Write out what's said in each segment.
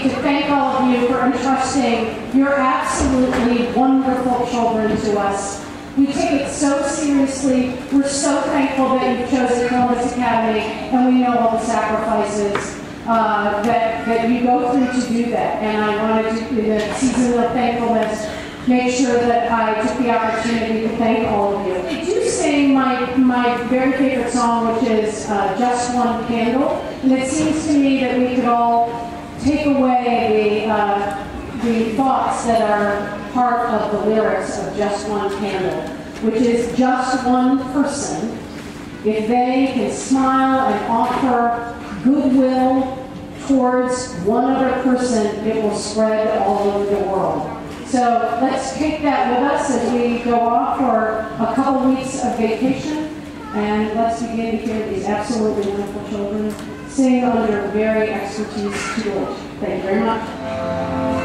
to thank all of you for entrusting your absolutely wonderful children to us. We take it so seriously. We're so thankful that you've chosen Columbus Academy, and we know all the sacrifices that you go through to do that. And I wanted to, in a season of thankfulness, make sure that I took the opportunity to thank all of you. I do sing my very favorite song, which is Just One Candle. And it seems to me that we could all take away the thoughts that are part of the lyrics of Just One Candle, which is just one person. If they can smile and offer goodwill towards one other person, it will spread all over the world. So let's take that with us as we go off for a couple weeks of vacation, and let's begin to hear these absolutely wonderful children sing under very expertise tutelage. Thank you very much.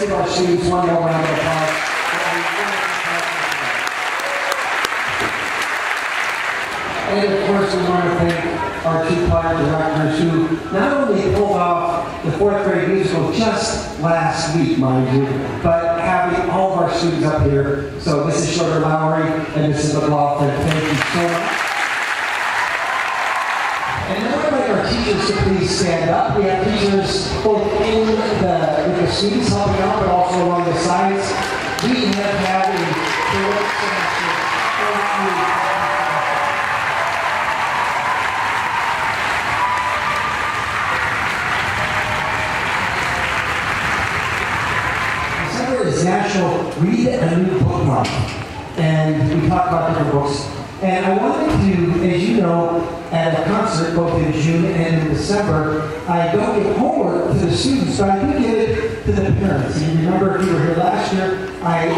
give our students one more round of applause. And of course, we want to thank our two choir directors who not only pulled off the 4th grade musical just last week, mind you, but having all of our students up here. So Mrs. Shorter Lowry and Mrs. McLaughlin, thank you so much. And now I'd like our teachers to please stand up. We have teachers both with the students helping out, but also along the sides. We have had a terrific semester. Thank you. Is National Read a New Book Month, and we talk about different books. And I wanted to, as you know, at a concert both in June and in December, I don't give homework to the students, but I do give it to the parents. And you remember, if you were here last year,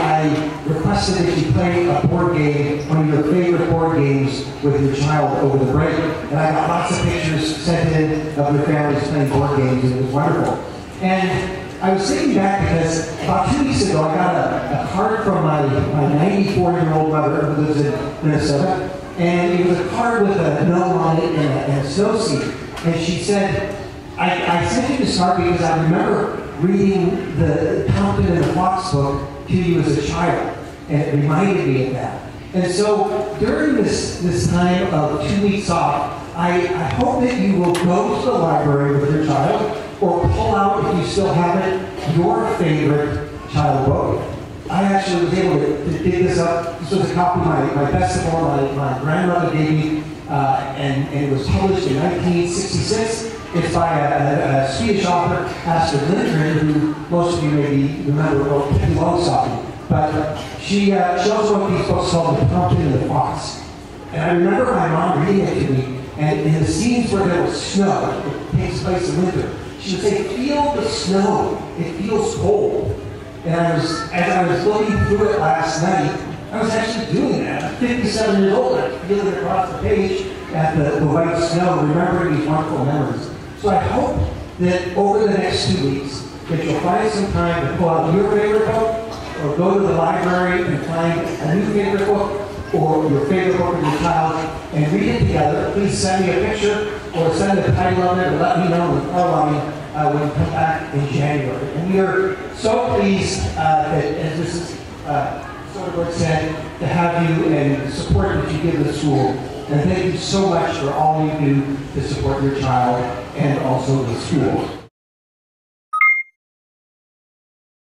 I requested that you play a board game, one of your favorite board games, with your child over the break. And I got lots of pictures sent in of your families playing board games, and it was wonderful. And I was thinking back because about 2 weeks ago I got a card from my 94-year-old mother who lives in Minnesota, and it was a card with a gnome on it and a snow scene. And she said, I sent you this card because I remember reading the Compton and the Fox book to you as a child, and it reminded me of that. And so during this time of 2 weeks off, I hope that you will go to the library with your child, or pull out, if you still have it, your favorite child book. I actually was able to dig this up. This was a copy my best of all my grandmother gave me, and it was published in 1966. It's by a Swedish author, Astrid Lindgren, who most of you maybe remember wrote Pippi Longstocking. But she also wrote these books called The Compton and the Fox. And I remember my mom reading it to me, and in the scenes where there was snow, it takes place in winter, she would say, feel the snow, it feels cold. And as I was looking through it last night, I was actually doing that. I'm 57 years old, I'm feeling it across the page at the white snow, remembering these wonderful memories. So I hope that over the next 2 weeks, that you'll find some time to pull out your favorite book, or go to the library and find a new favorite book, or your favorite book of your child, and read it together. Please send me a picture, or send the title of it, or let me know in the call line when you come back in January. And we are so pleased that, as Mrs. Soderberg said, to have you and the support that you give the school. And thank you so much for all you do to support your child and also the school.